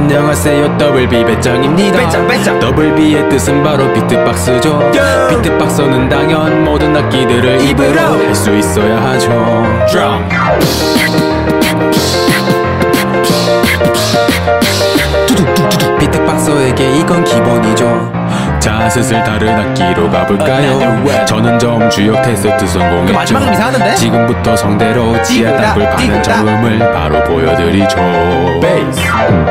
안녕하세요, 더블비 배짱입니다. 배짱. 더블비의 뜻은 바로 비트박스죠. 비트박서는 당연 모든 악기들을 입으로 할 수 있어야 하죠. 드럼. 비트박서에게 이건 기본이죠. 자, 슬슬 다른 악기로 가볼까요? 저는 저음 주역 테스트 성공했죠. 마지막은 이상하던데? 지금부터 성대로 지하 답을 파는 저음을 바로 보여드리죠. 베이스.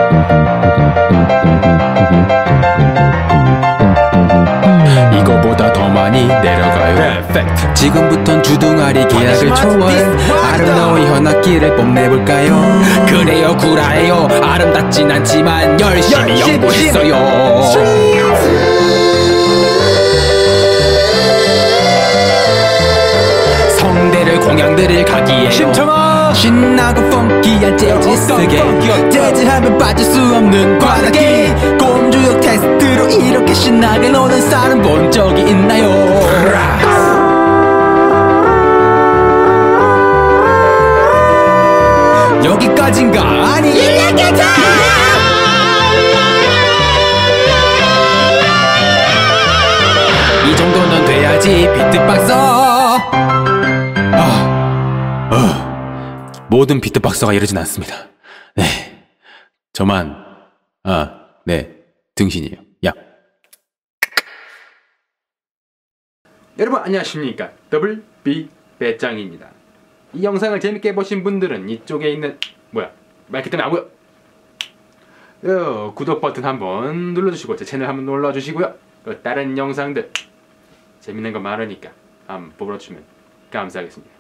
이거보다 더 많이 내려가요. 지금부턴 주둥아리 계약을 초월. 아름다운 현악기를 뽐내볼까요? 그래요, 구라예요. 아름답진 않지만 열심히 연구했어요. 성대를 공양들을 가기에요. 신나고 펑키한 재즈 쓰게. 재즈하면 빠질 수 없는 관악기. 꼼주역 테스트로 이렇게 신나게 노는 사람 본 적이 있나요? 여기까지인가? 아니 이 정도는 돼야지 비트박서. 모든 비트박서가 이러진 않습니다. 네, 저만 네, 등신이에요. 야. 여러분 안녕하십니까, 더블비 배짱입니다. 이 영상을 재밌게 보신 분들은 이쪽에 있는 마이크 때문에 안 보여. 구독 버튼 한번 눌러주시고 제 채널 한번 놀러주시고요. 다른 영상들 재밌는 거 많으니까 한번 보러 주시면 감사하겠습니다.